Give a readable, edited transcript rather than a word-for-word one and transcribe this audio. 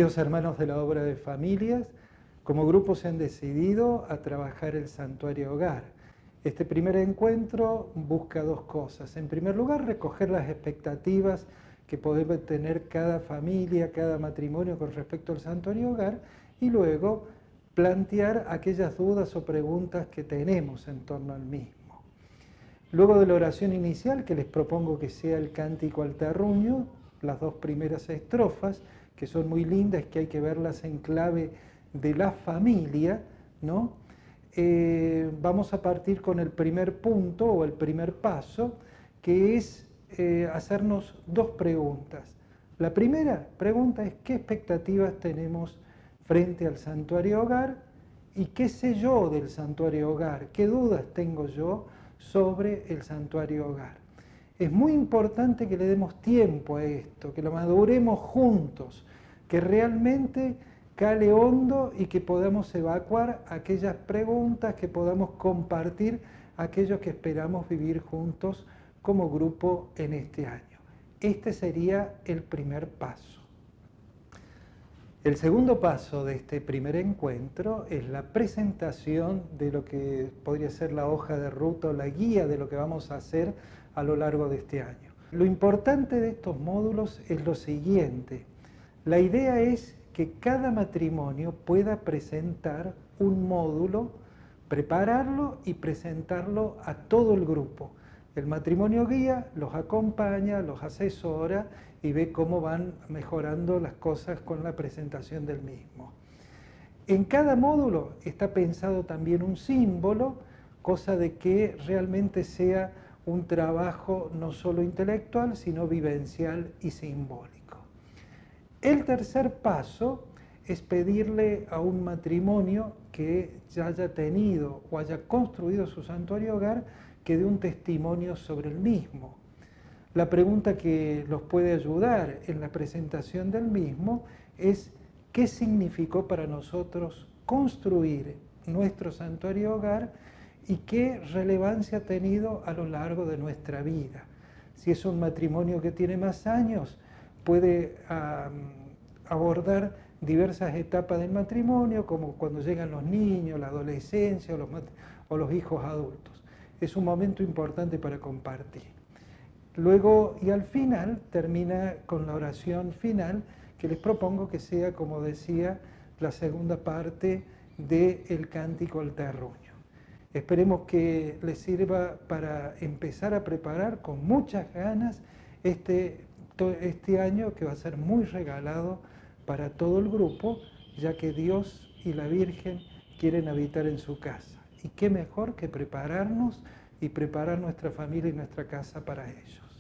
Queridos hermanos de la obra de familias, como grupo se han decidido a trabajar el santuario hogar. Este primer encuentro busca dos cosas. En primer lugar, recoger las expectativas que puede tener cada familia, cada matrimonio con respecto al santuario hogar, y luego plantear aquellas dudas o preguntas que tenemos en torno al mismo. Luego de la oración inicial, que les propongo que sea el cántico al terruño, las dos primeras estrofas, que son muy lindas, que hay que verlas en clave de la familia, ¿no? Vamos a partir con el primer punto o el primer paso, que es hacernos dos preguntas. La primera pregunta es ¿qué expectativas tenemos frente al santuario hogar? ¿Y qué sé yo del santuario hogar? ¿Qué dudas tengo yo sobre el santuario hogar? Es muy importante que le demos tiempo a esto, que lo maduremos juntos, que realmente cale hondo y que podamos evacuar aquellas preguntas, que podamos compartir aquello que esperamos vivir juntos como grupo en este año. Este sería el primer paso. El segundo paso de este primer encuentro es la presentación de lo que podría ser la hoja de ruta o la guía de lo que vamos a hacer a lo largo de este año. Lo importante de estos módulos es lo siguiente. La idea es que cada matrimonio pueda presentar un módulo, prepararlo y presentarlo a todo el grupo. El matrimonio guía los acompaña, los asesora y ve cómo van mejorando las cosas con la presentación del mismo. En cada módulo está pensado también un símbolo, cosa de que realmente sea un trabajo no solo intelectual, sino vivencial y simbólico. El tercer paso es pedirle a un matrimonio que ya haya tenido o haya construido su santuario hogar que dé un testimonio sobre el mismo. La pregunta que los puede ayudar en la presentación del mismo es ¿qué significó para nosotros construir nuestro santuario hogar y qué relevancia ha tenido a lo largo de nuestra vida? Si es un matrimonio que tiene más años, puede abordar diversas etapas del matrimonio, como cuando llegan los niños, la adolescencia o los hijos adultos. Es un momento importante para compartir. Luego, y al final, termina con la oración final, que les propongo que sea, como decía, la segunda parte del cántico al terruño. Esperemos que les sirva para empezar a preparar con muchas ganas este año, que va a ser muy regalado para todo el grupo, ya que Dios y la Virgen quieren habitar en su casa. Y qué mejor que prepararnos y preparar nuestra familia y nuestra casa para ellos.